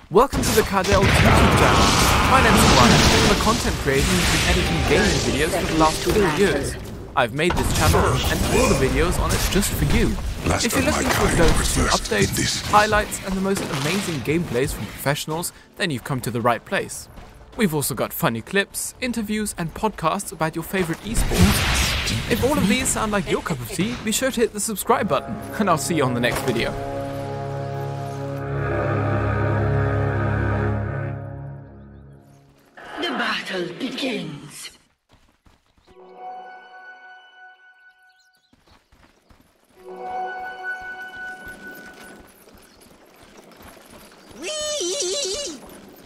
Welcome to the TI12 YouTube channel. My name is Ryan. I'm a content creator who's been editing gaming videos for the last 4 years. I've made this channel and all the videos on it just for you. If you're looking for go-to updates, highlights and the most amazing gameplays from professionals, then you've come to the right place. We've also got funny clips, interviews and podcasts about your favorite esports. If all of these sound like your cup of tea, be sure to hit the subscribe button and I'll see you on the next video. The battle begins. Whee!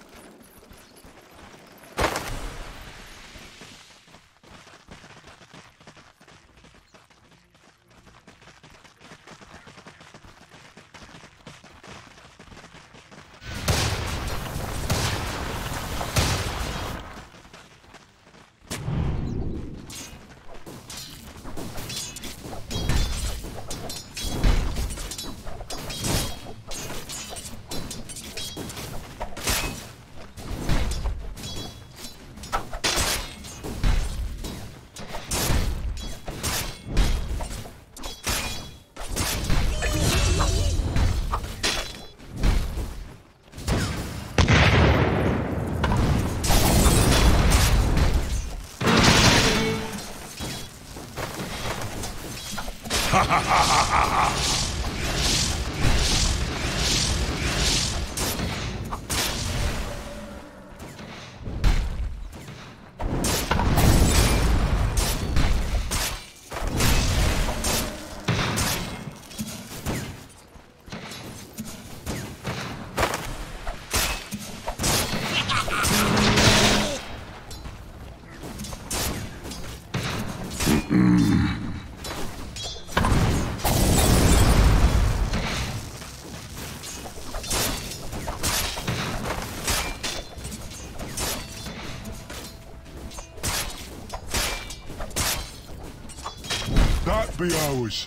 That be ours.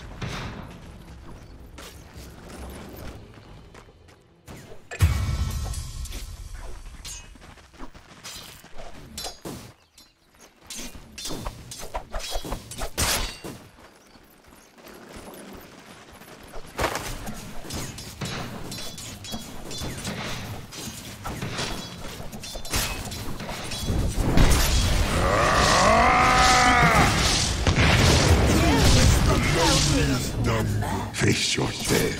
Face your death.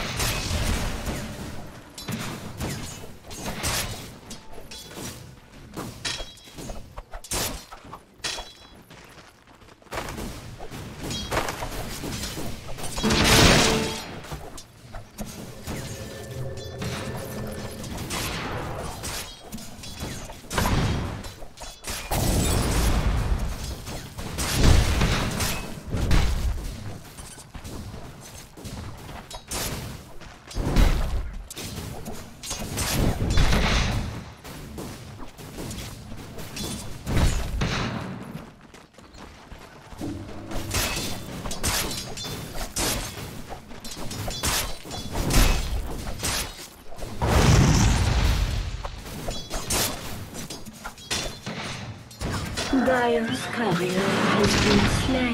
Dire's courier has been slain.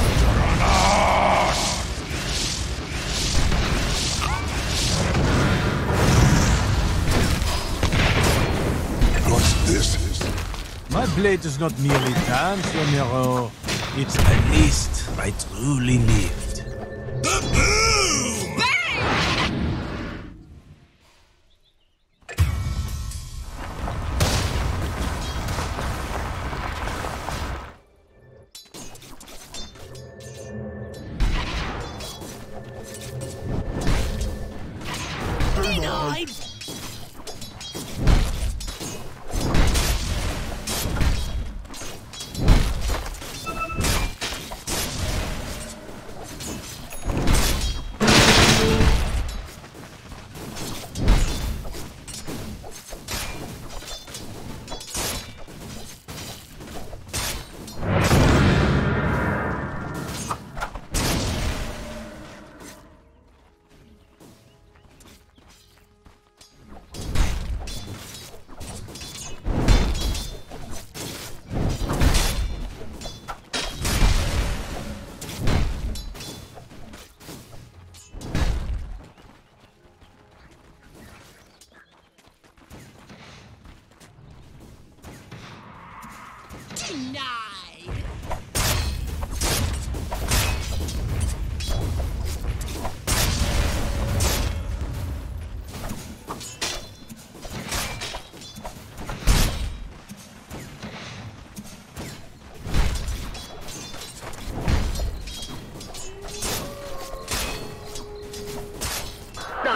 What's this? My blade does not merely dance, your Nero. It's at least I truly lived.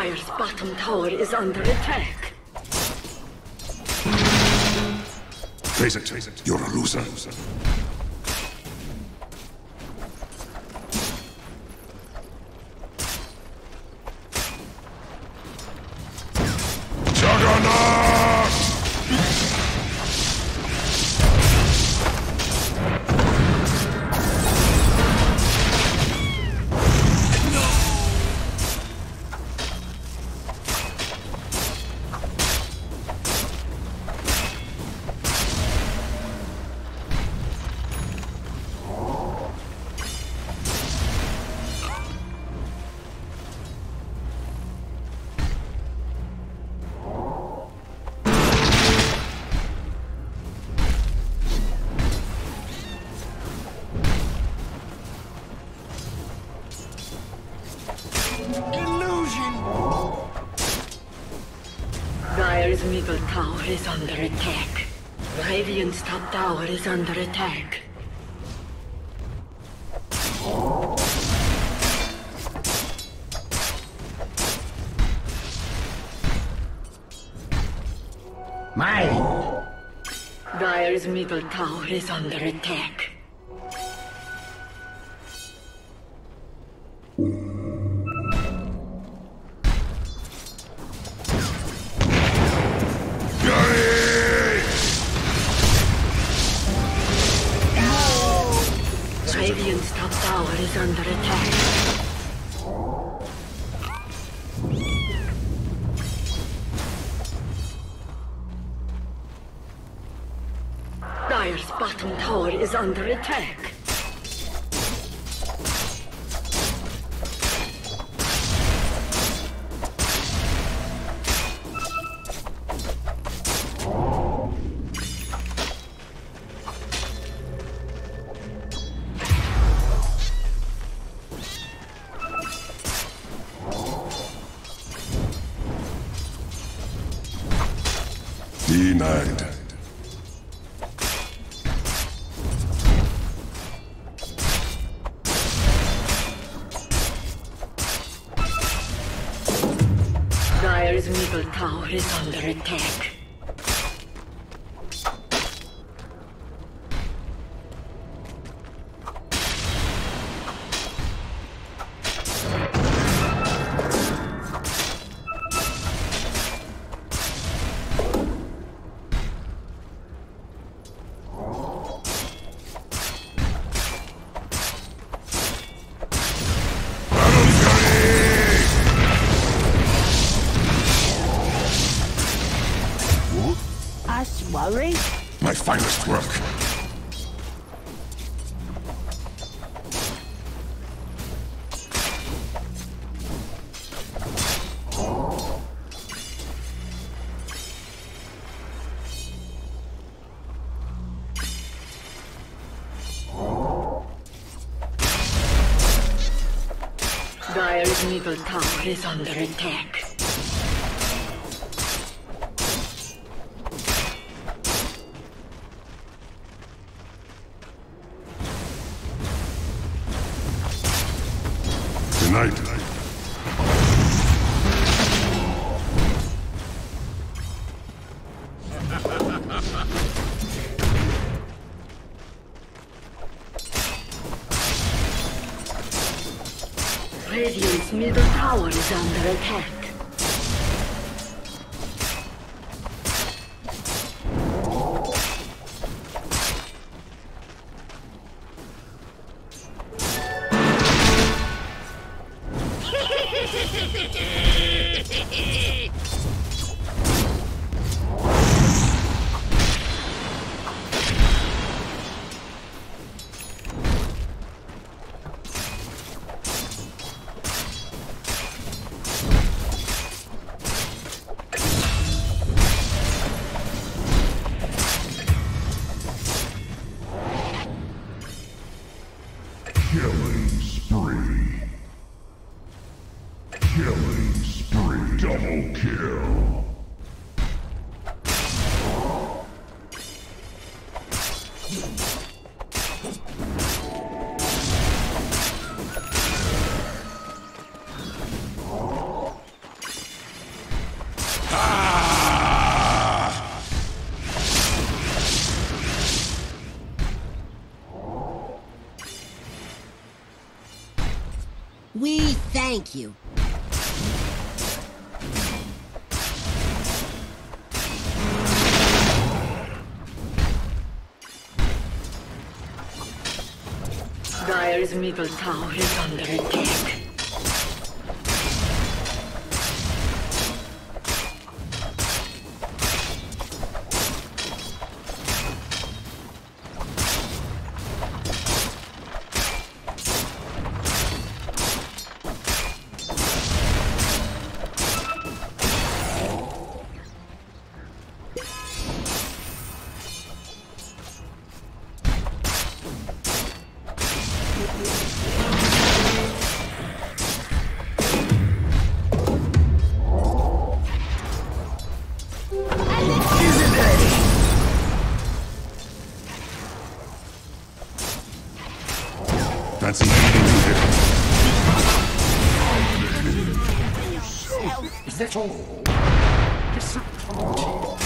Dire's bottom tower is under attack. Face it, you're a loser. Juggernaut! Dire's middle tower is under attack. Radiant's top tower is under attack. Mine! Dire's middle tower is under attack. Radiant's top tower is under attack. Dire's bottom tower is under attack. Denied. Dire's middle tower is under attack. Worry? My finest work. Dire's middle tower is under attack. Tonight. Radiant's middle tower is under attack. Killing spree. Killing spree. Double kill. Thank you. Dire's middle tower is under attack. Fancy meeting you here. Is that all? Disappointing.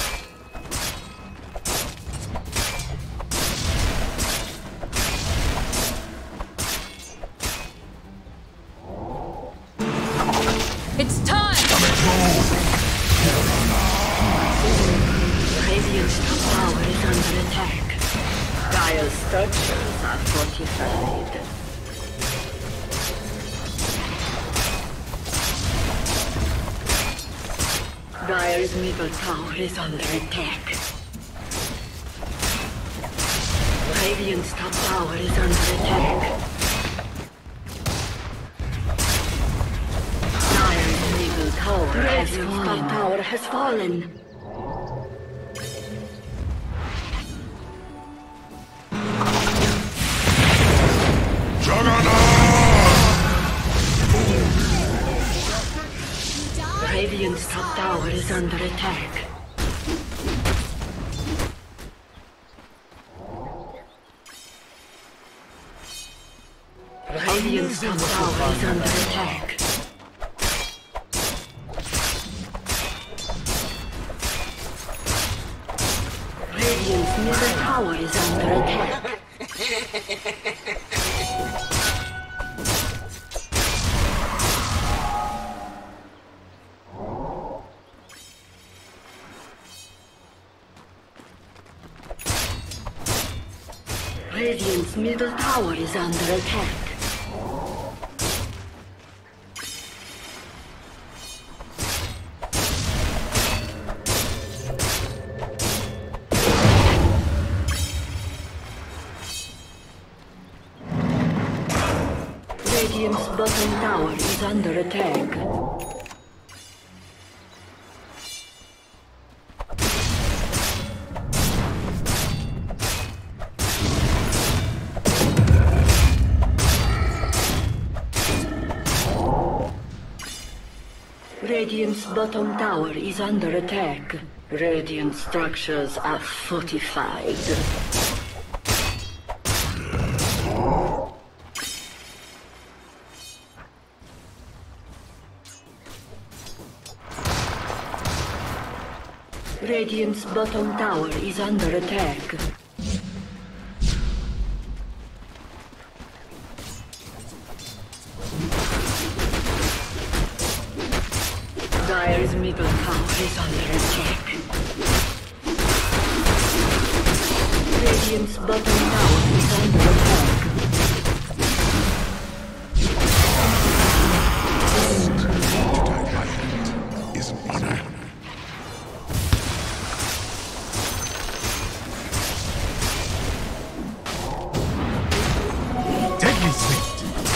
It's time! Radiant's tower is under attack. Dire's structures are fortified. Dire's middle tower is under attack. Radiant's top tower is under attack. Dire's middle tower has fallen. Juggernaut! Radiant's top tower is under attack. Radiant's top tower is under attack. Radiant's middle tower is under attack. Radiant's middle tower is under attack. Radiant's bottom tower is under attack. Radiant's bottom tower is under attack. Radiant structures are fortified. Radiant's bottom tower is under attack. Dire's middle tower is under attack. Radiant's bottom tower is under attack. Is honor. Deadly sweet.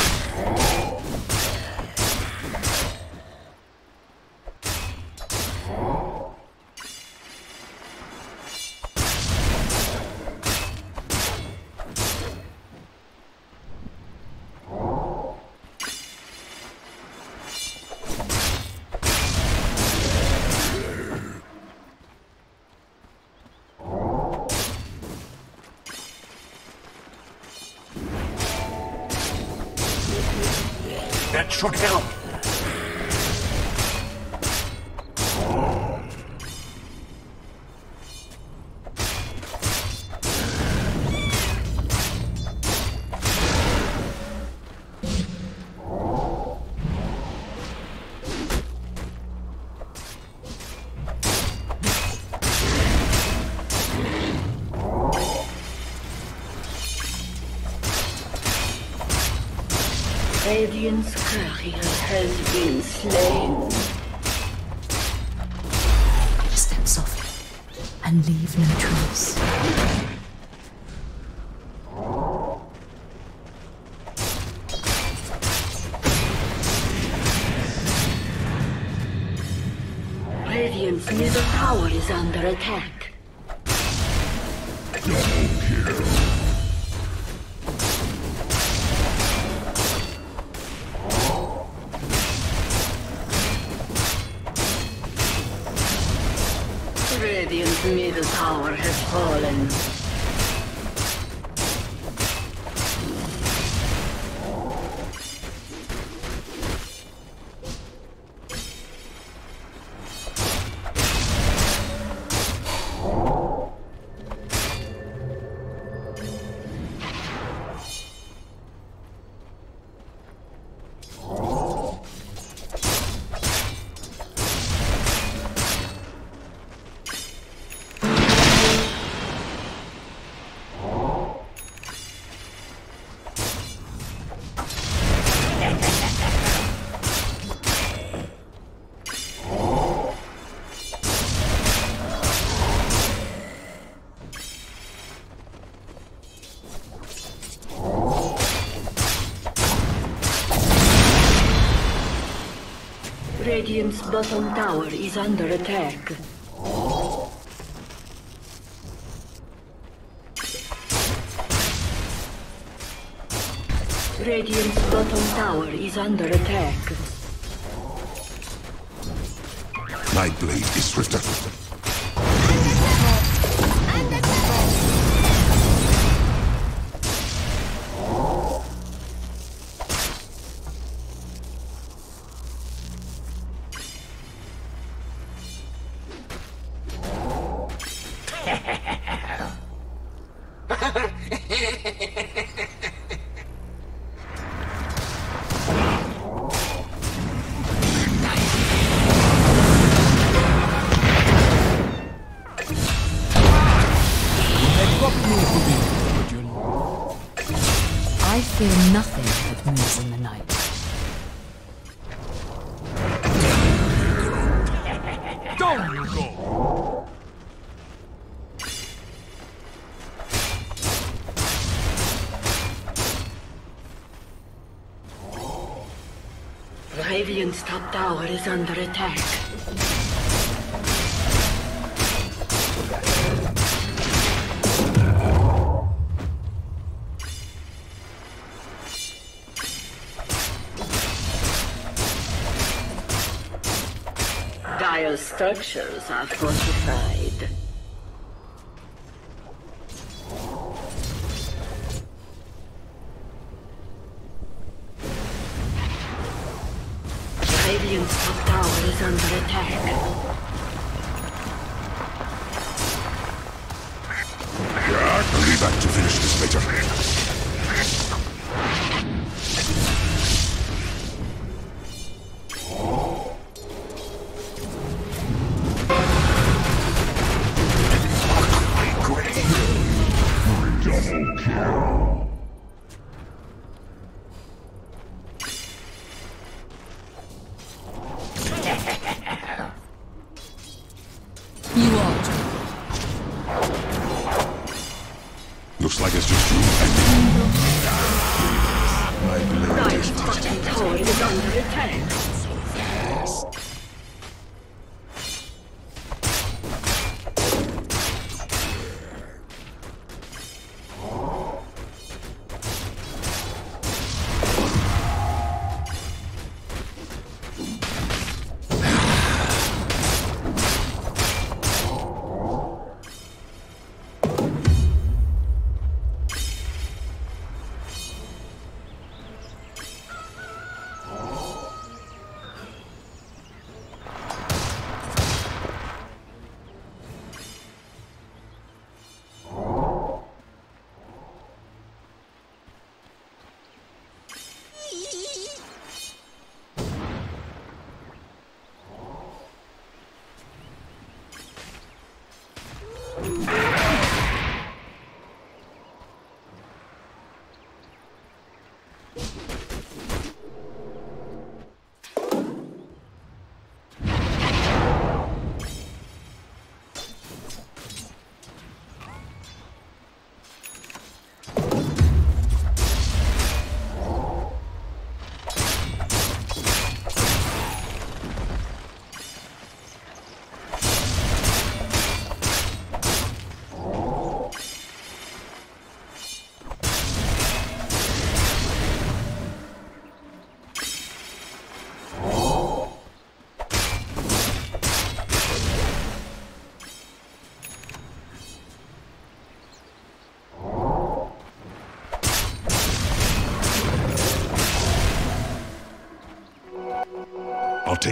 That should help. Radiant's courier has been slain. Step softly and leave no trace. Radiant's middle tower is under attack. Radiant's middle tower has fallen. Radiant's bottom tower is under attack. Radiant's bottom tower is under attack. My blade is swifter. I fear nothing that moves in the night. Down you go! Radiant's top tower is under attack. Dire structures are fortified. Radiant's top tower is under attack. I'll be back to finish this later. You are. Looks like it's just you and me. My blade is Dire's bottom tower is under attack. so fast.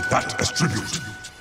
Take that as tribute.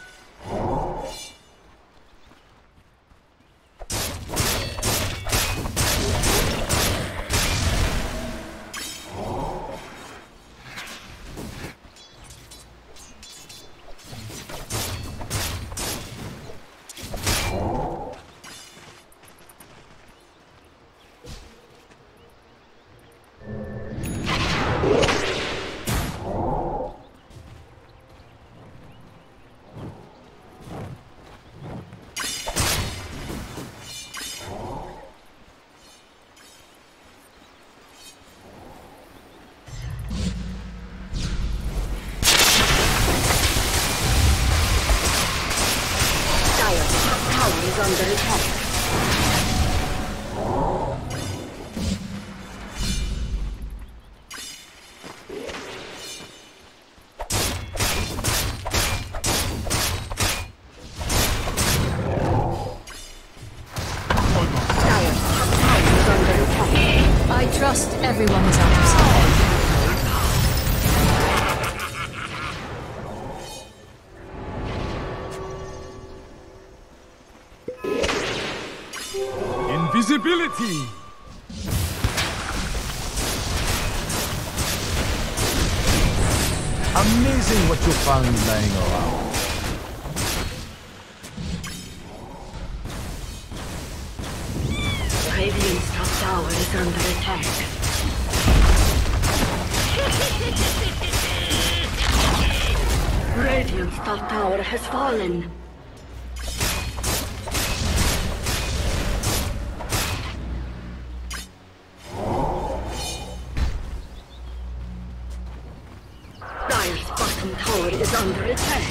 Is under attack. I trust everyone is up to something. Invisibility! Amazing what you found lying around. Radiant's top tower is under attack. Radiant's top tower has fallen. Dire's bottom tower is under attack.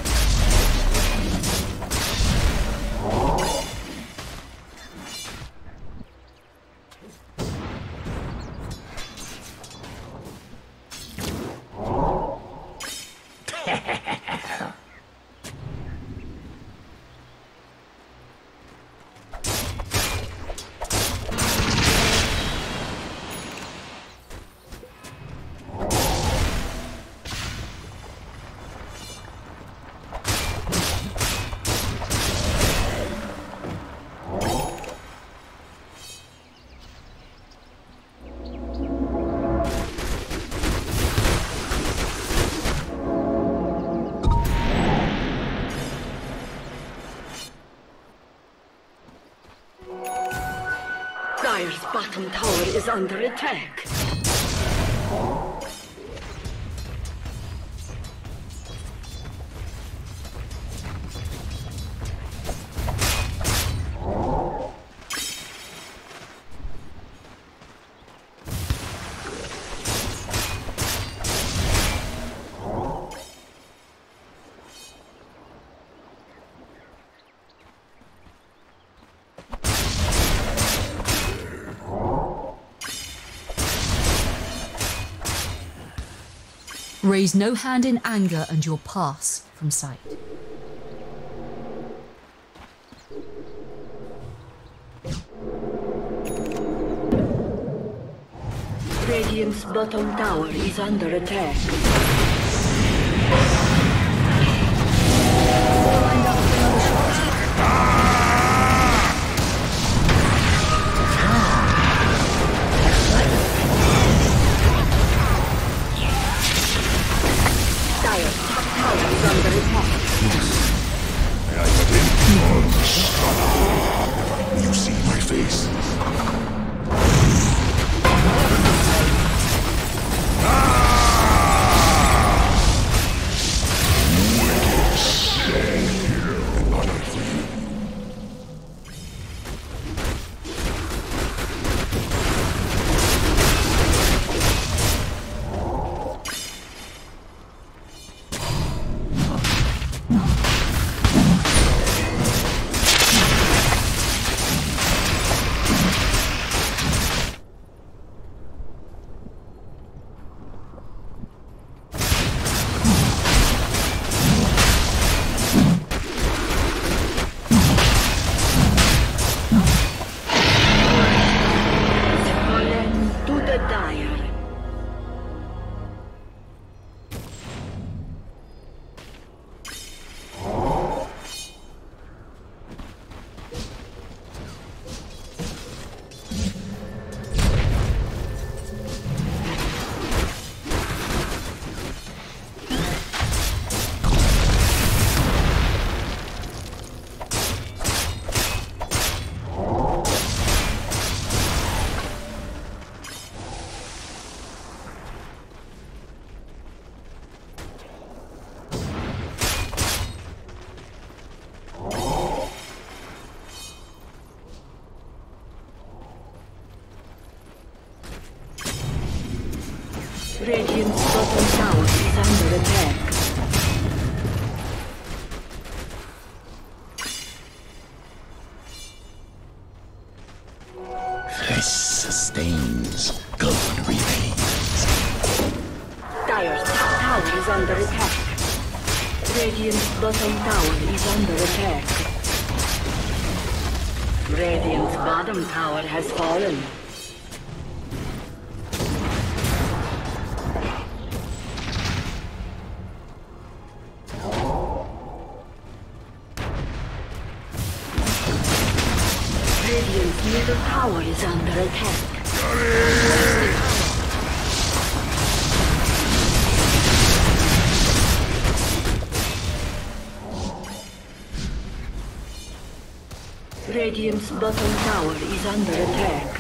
Dire's bottom tower is under attack. Raise no hand in anger and you'll pass from sight. Radiant's bottom tower is under attack. You see my face? stains, gold remains. Dire's top tower is under attack. Radiant's bottom tower is under attack. Radiant's bottom tower has fallen. Radiant's middle tower is under attack. Radiant's bottom tower is under attack.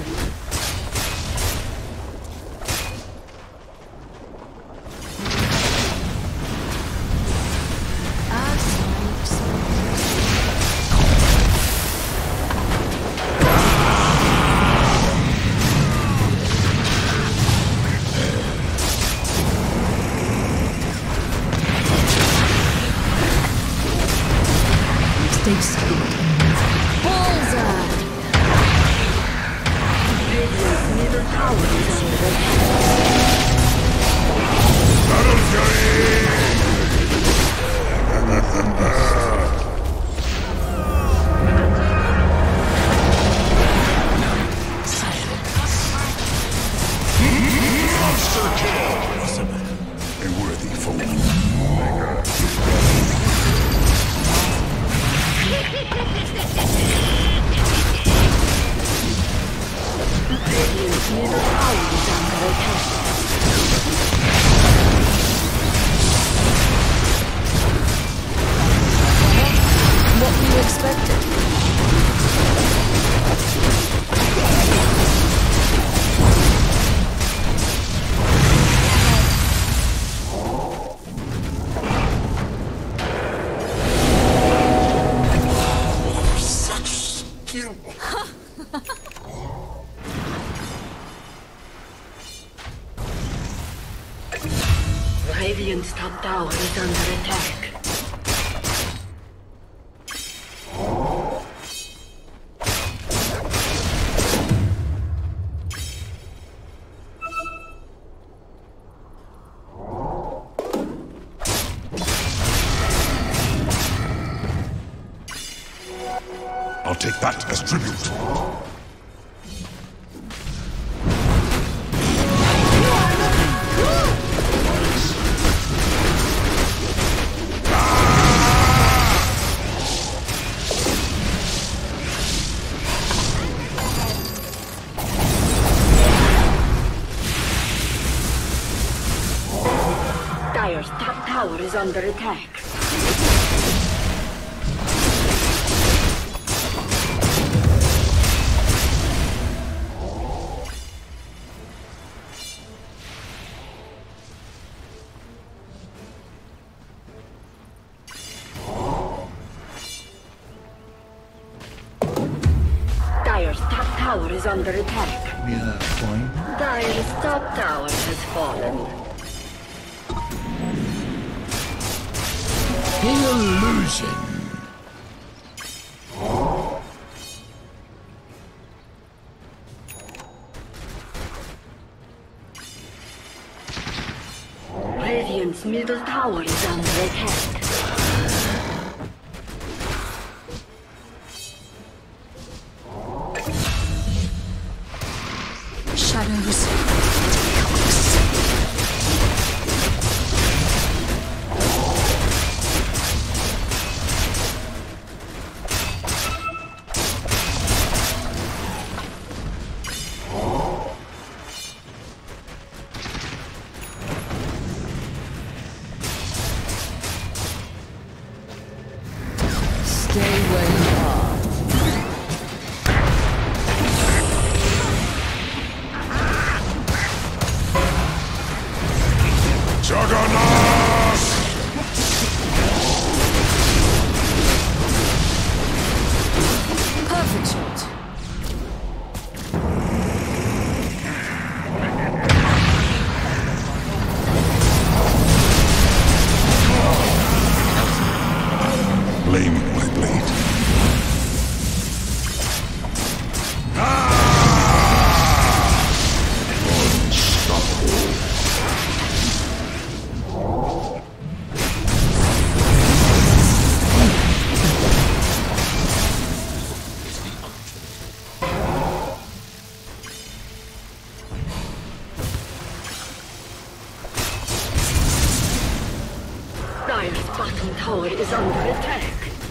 Stay still. Bullseye! Radiant's middle tower is under attack. A worthy foe. Radiant's middle tower is under attack. What were you expecting? Such skill. Radiant's top tower is under attack. I'll take that as tribute. Dire's top tower is under attack. Dire's top tower is under attack. Dire's top tower has fallen. Illusion. Radiant's middle tower is under attack. Shadows. Stay where you are. Juggernaut! Perfect shot. Blame my blade. attack.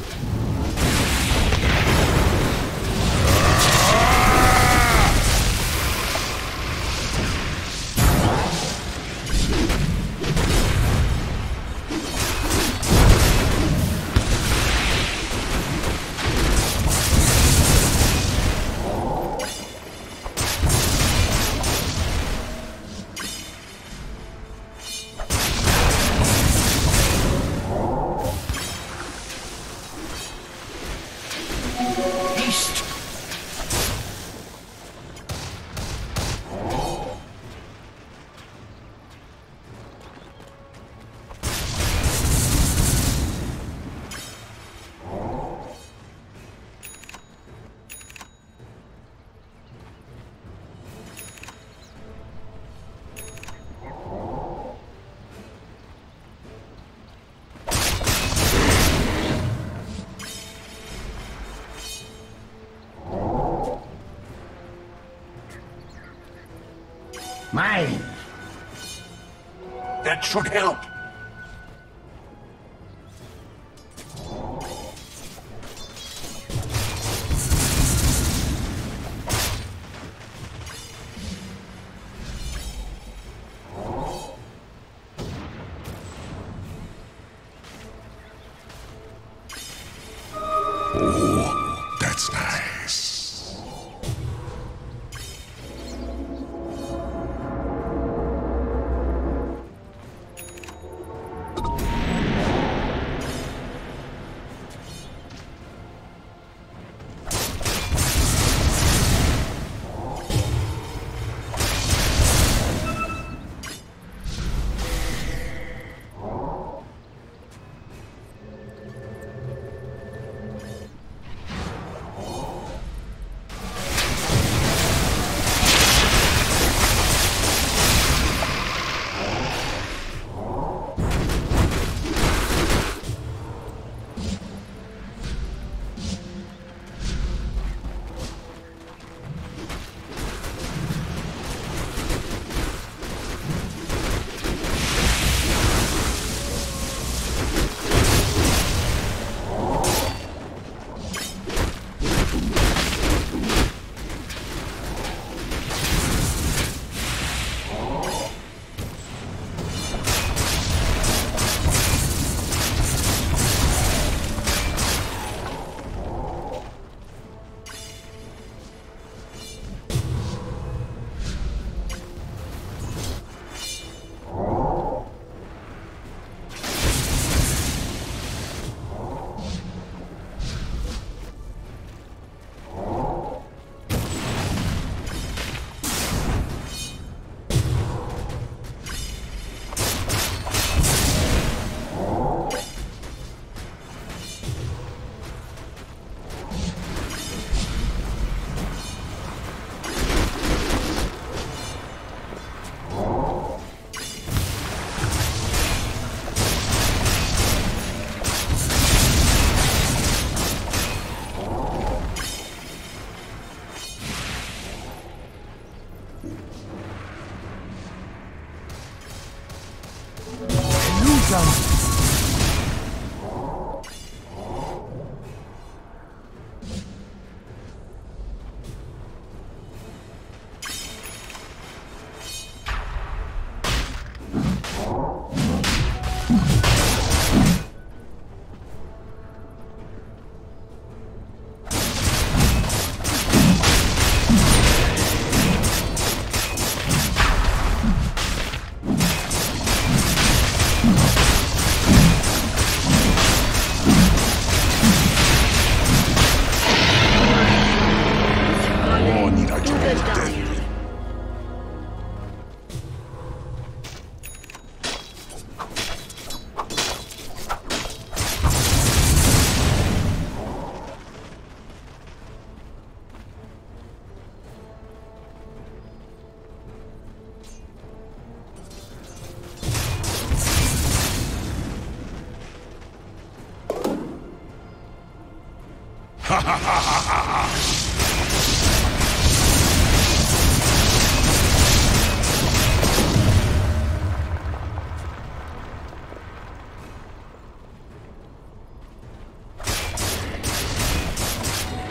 Mine. That should help. Oh, that's nice.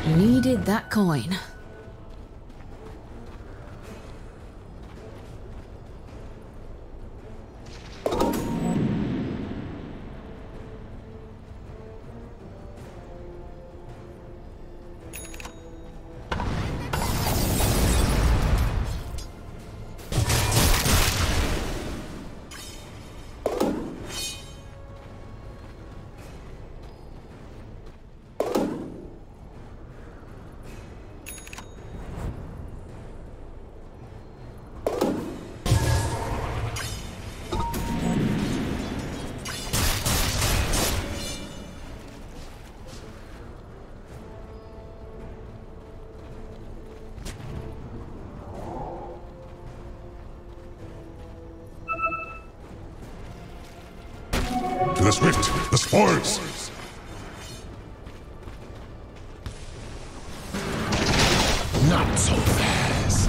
Needed that coin. To the swift, the spoils! Not so fast.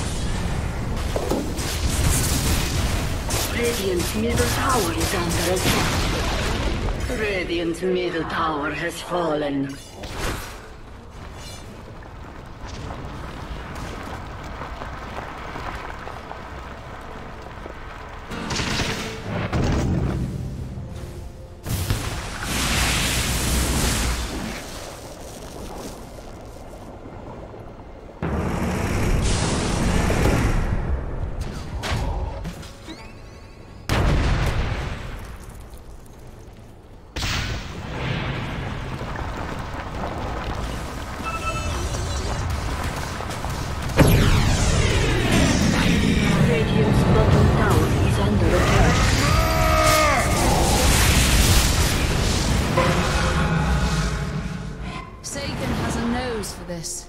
Radiant's middle tower is under attack. Radiant's middle tower has fallen. Sagan has a nose for this.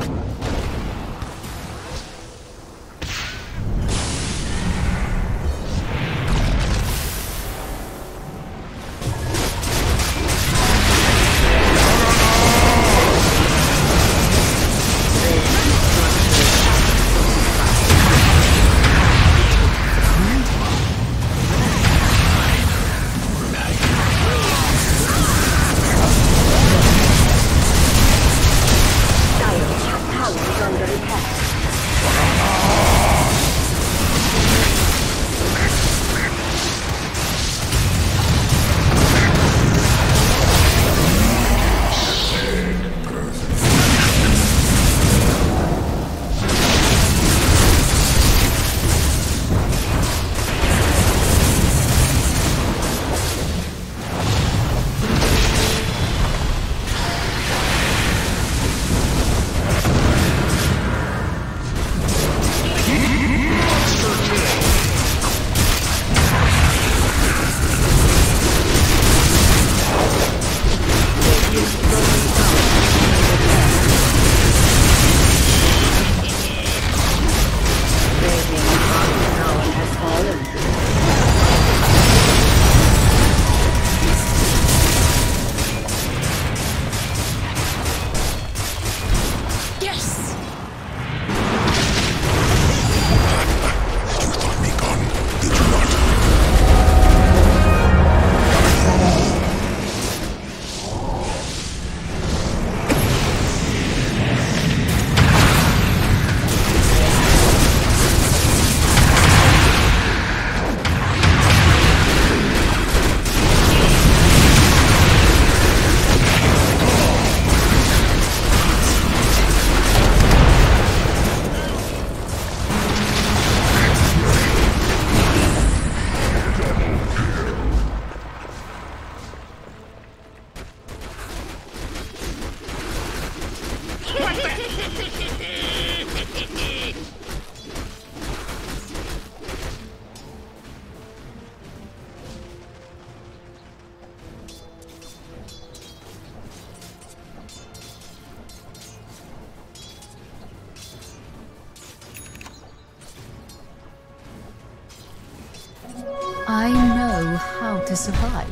I know how to survive.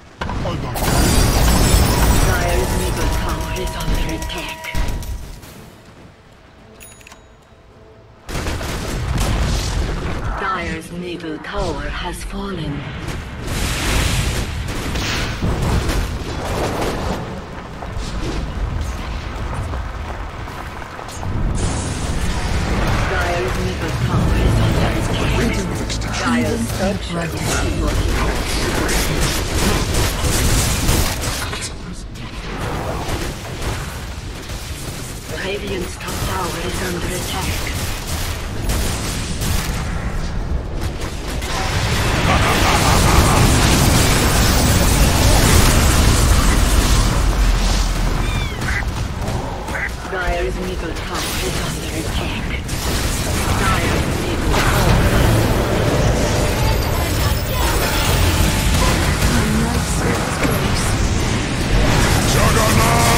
Dire's middle tower is under attack. Dire's middle tower has fallen. Radiant's top tower is under attack. Dire's middle tower is under attack. Dire's middle tower. Juggernaut!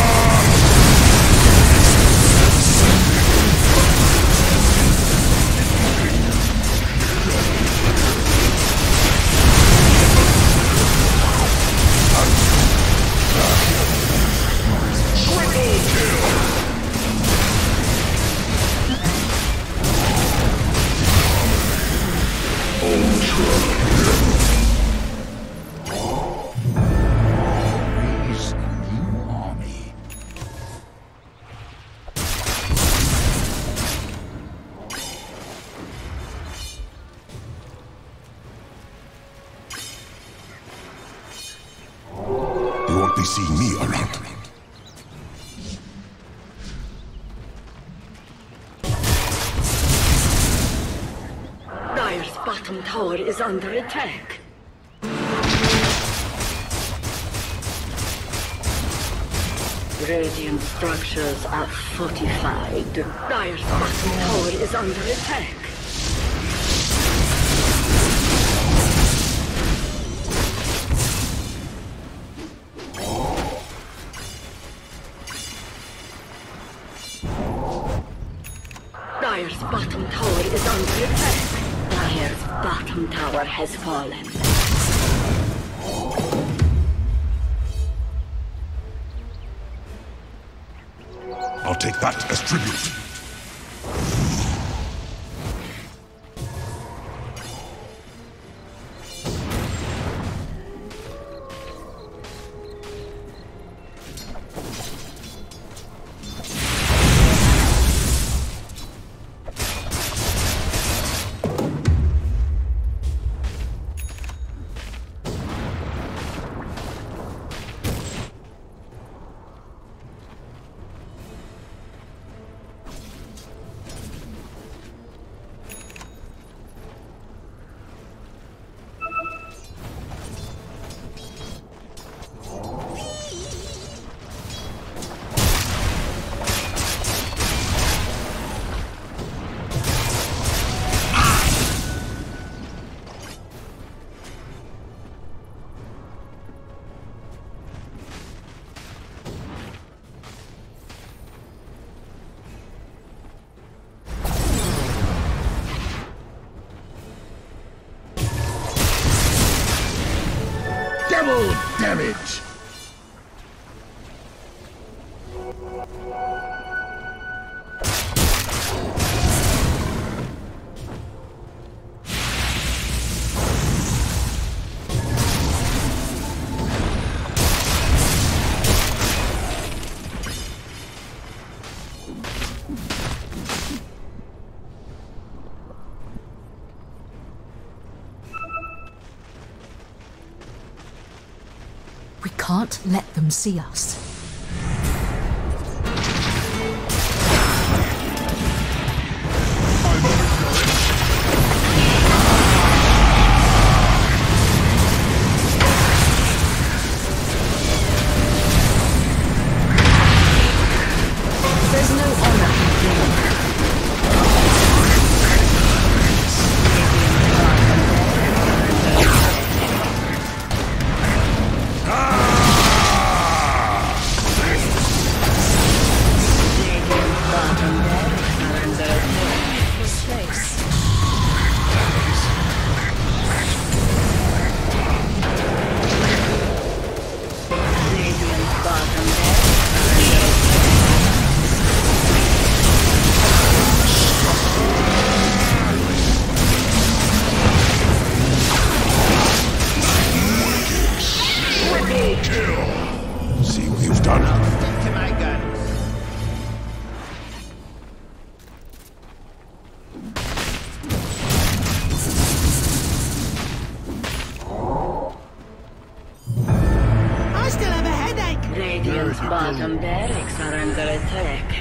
You won't be seeing me around. Dire's bottom tower is under attack. Radiant structures are fortified. Dire's bottom tower is under attack. Dire's bottom tower is under attack. Dire's bottom tower has fallen. I'll take that as tribute. Double damage! We can't let them see us. There's no honor in game. See what you've done? To my guns. Bottom barracks are under attack.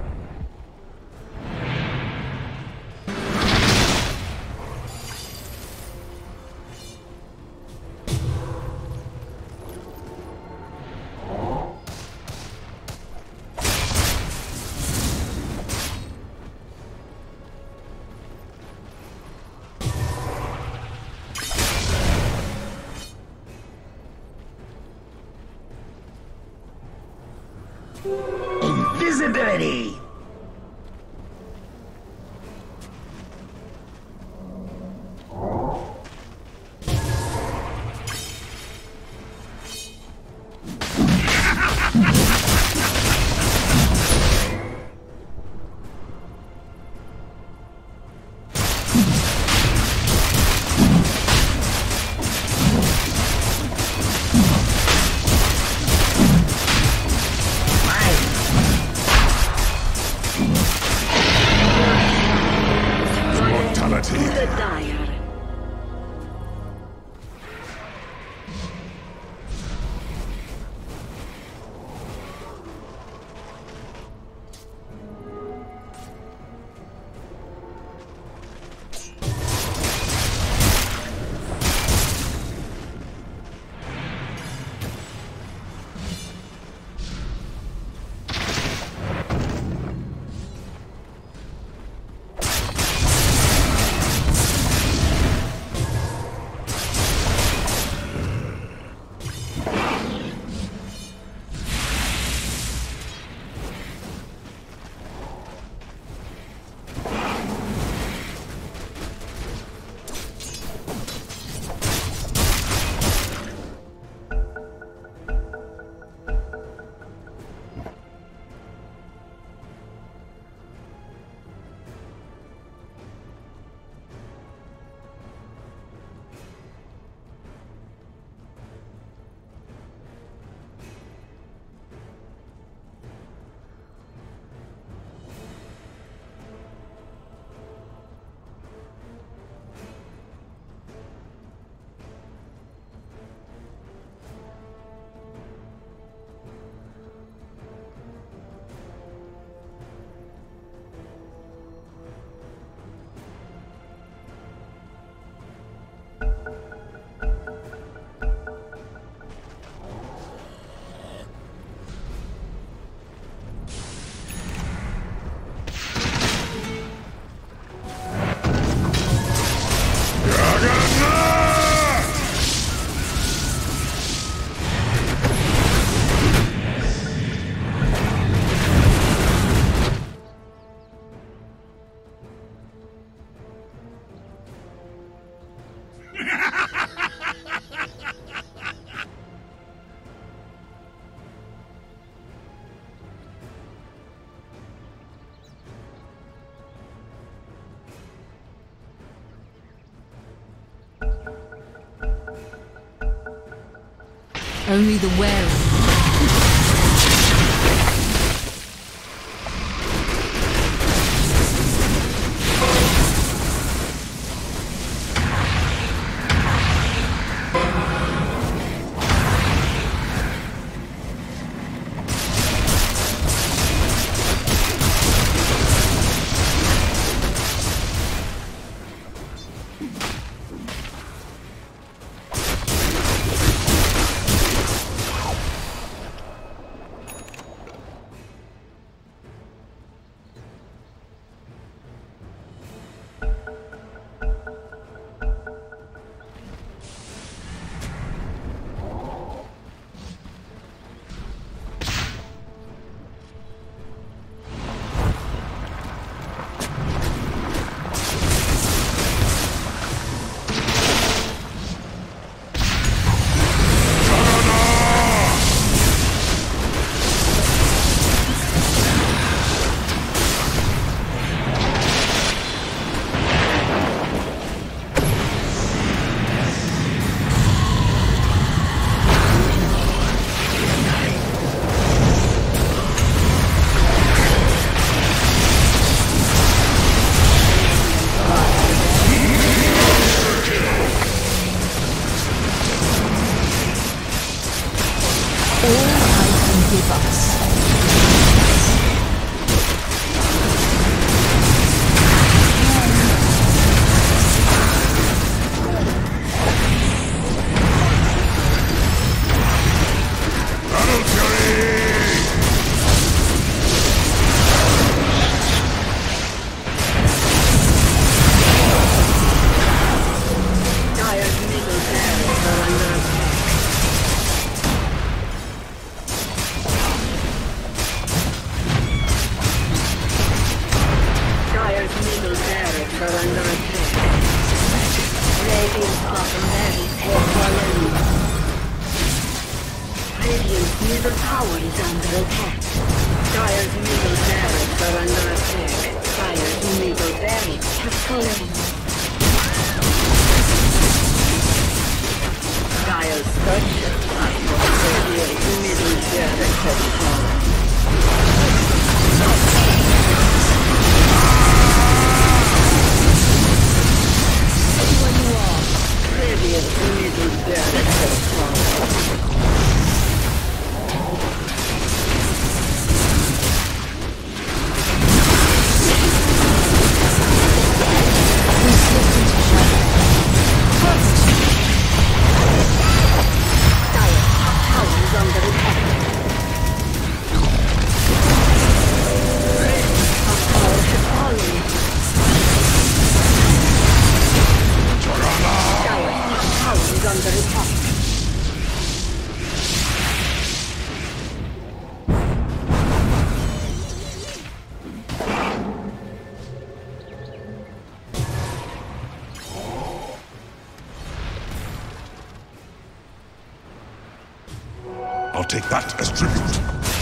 Invisibility! The dire. Only the wary. Middle tower is under attack. Dire's middle barracks are under attack. Dire's middle barracks have fallen. Dire's structures are for Radiant's middle barracks have fallen. Radiant's middle barracks have fallen. I'll take that as tribute.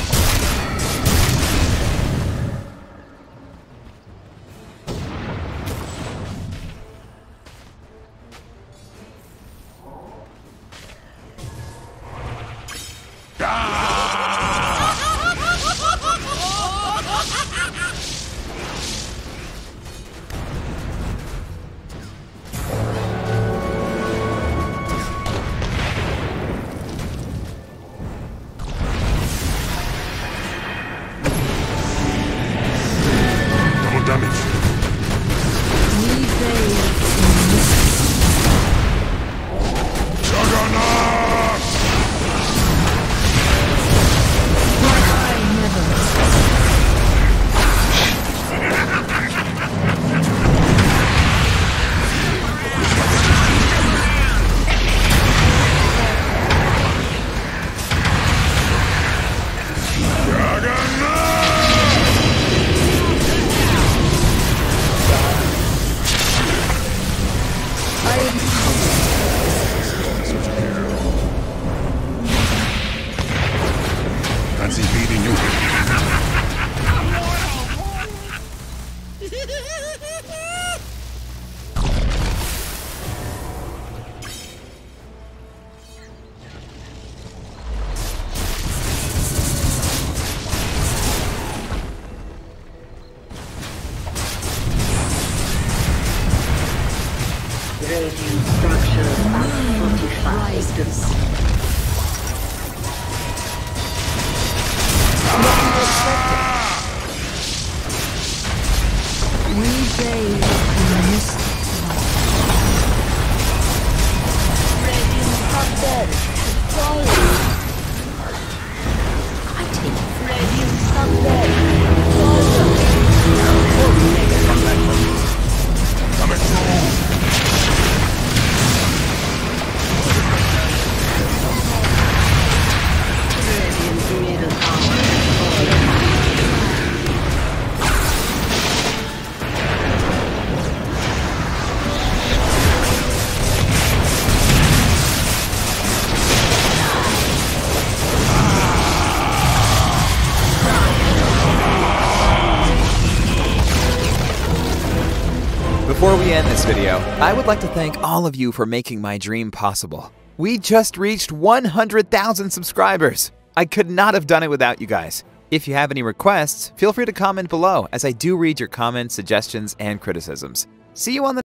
Juggernaut! Fancy beating you. Radiant structures are fortified. We bathe in the mystic light. Radiant top dead has fallen. I take it. Radiant top dead has fallen. Coming through. Radiant's middle tower has fallen. Before we end this video, I would like to thank all of you for making my dream possible. We just reached 100,000 subscribers. I could not have done it without you guys. If you have any requests, feel free to comment below, as I do read your comments, suggestions, and criticisms. See you on the